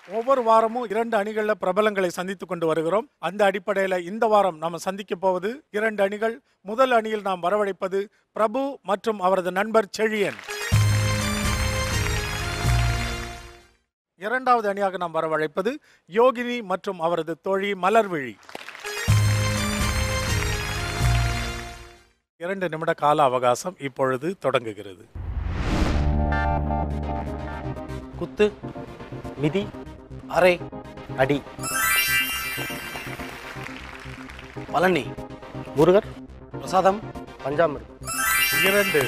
ஒவ்வொரு வாரமும் 2 அணிகள்ல பிரபலங்களை சந்தித்துக் கொண்டு வருகிறோம். அந்த அடிப்படையில் இந்த வாரம் நாம் சந்திக்க போவது 2 அணிகள். முதல் அணியில் நாம் வரவழைப்பது பிரபு மற்றும் அவரது நண்பர் செழியன். இரண்டாவது அணியாக நாம் வரவழைப்பது யோகினி மற்றும் அவரது தோழி மலர்விழி. 2 நிமிட கால அவகாசம் இப்பொழுது தொடங்குகிறது. குத்து, மிதி, அரை, அடி. பழனி, முருகர், பிரசாதம், பஞ்சாமிர்தம். 2.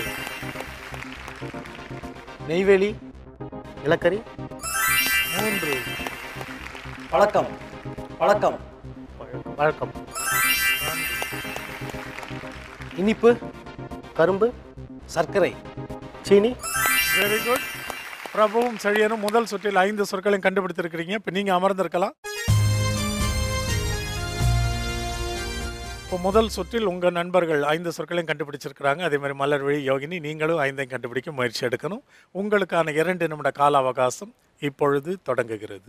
நெய்வேலி, நிலக்கரி. 3. பழக்கம், பழக்கம், வழக்கம். இனிப்பு, கரும்பு, சர்க்கரை, சீனி. Very good. பிரபுவும் செழியனும் முதல் சுற்றில் 5 சொற்களையும் கண்டுபிடித்திருக்கிறீங்க. இப்போ நீங்க அமர்ந்திருக்கலாம். இப்போ முதல் சுற்றில் உங்க நண்பர்கள் 5 சொற்களையும் கண்டுபிடிச்சிருக்கிறாங்க. அதே மாதிரி மலர்விழி, யோகினி நீங்களும் 5ஐயும் கண்டுபிடிக்க முயற்சி எடுக்கணும். உங்களுக்கான 2 நிமிட கால அவகாசம் இப்பொழுது தொடங்குகிறது.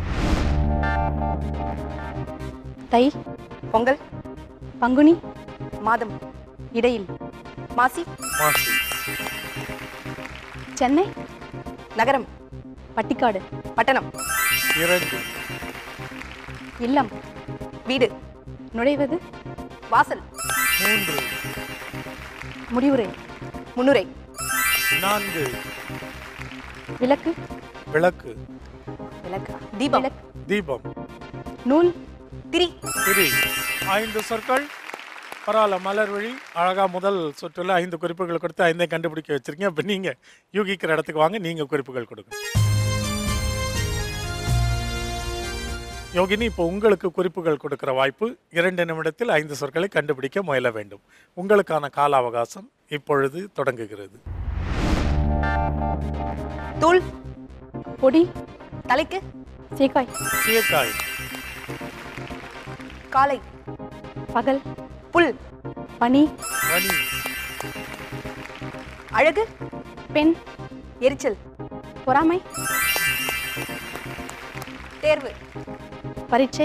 தை, பொங்கல், பங்குனி, மாதம், இடையில், மாசி, மாசி. சென்னை, நகரம், பட்டிக்காடு, பட்டணம். 2. இல்லம், வீடு, நுழைவது, வாசல். 3. முடிவுரை, முன்னுரை. 4. விளக்கு, விளக்கு, விளக்கு, தீபம், தீபம், நூல், திரி. திரி. 5 சொற்கள். பரவாயில்ல, மலர்விழி அழகா முதல் சுற்றுல 5 குறிப்புகள் கொடுத்து 5ஐயும் கண்டுபிடிக்க வச்சிருக்கீங்க. இப்போ நீங்க யூகிக்கிற இடத்துக்கு வாங்க, நீங்க குறிப்புகள் கொடுங்க. யோகினி, இப்போ உங்களுக்கு குறிப்புகள் கொடுக்கிற வாய்ப்பு. 2 நிமிடத்தில் 5 சொற்களை கண்டுபிடிக்க முயல வேண்டும். உங்களுக்கான கால அவகாசம் இப்பொழுது தொடங்குகிறது. தூள், பொடி, தலைக்கு, சீக்காய், சீக்காய். காலை, பகல், புல், பனி, பனி. அழகு, பெண், எரிச்சல், பொறாமை, தேர்வு, பரீட்சை,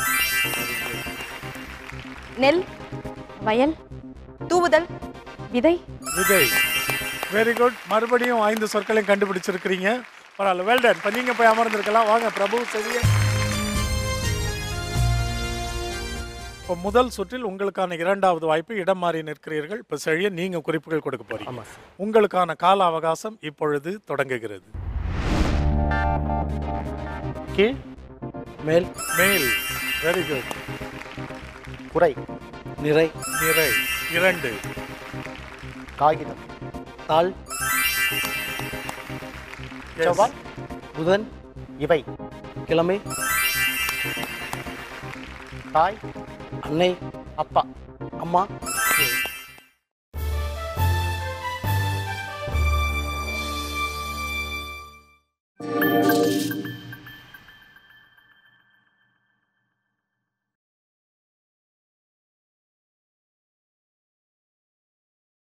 நெல், வயல், தூவுதல், விதை, விதை. Very good. மறுபடியும் 5 சொற்களையும் கண்டுபிடிச்சிருக்கிறீங்க. பரவாயில்ல, வெல் டன். இப்போ நீங்கள் போய் அமர்ந்திருக்கலாம். வாங்க பிரபு, செழியன். இப்போ முதல் சுற்றில் உங்களுக்கான 2வது வாய்ப்பு. இடம் மாறி நிற்கிறீர்கள். இப்போ செழியன், நீங்கள் குறிப்புகள் கொடுக்க போறீங்க. உங்களுக்கான கால அவகாசம் இப்பொழுது தொடங்குகிறது. கீழ், மேல், மேல். Very good. குறை, நிறை, நிறை. 2. காகிதம், தாள், செவ்வாய், புதன், இவை. கிழமை, தாய், அன்னை, அப்பா, அம்மா,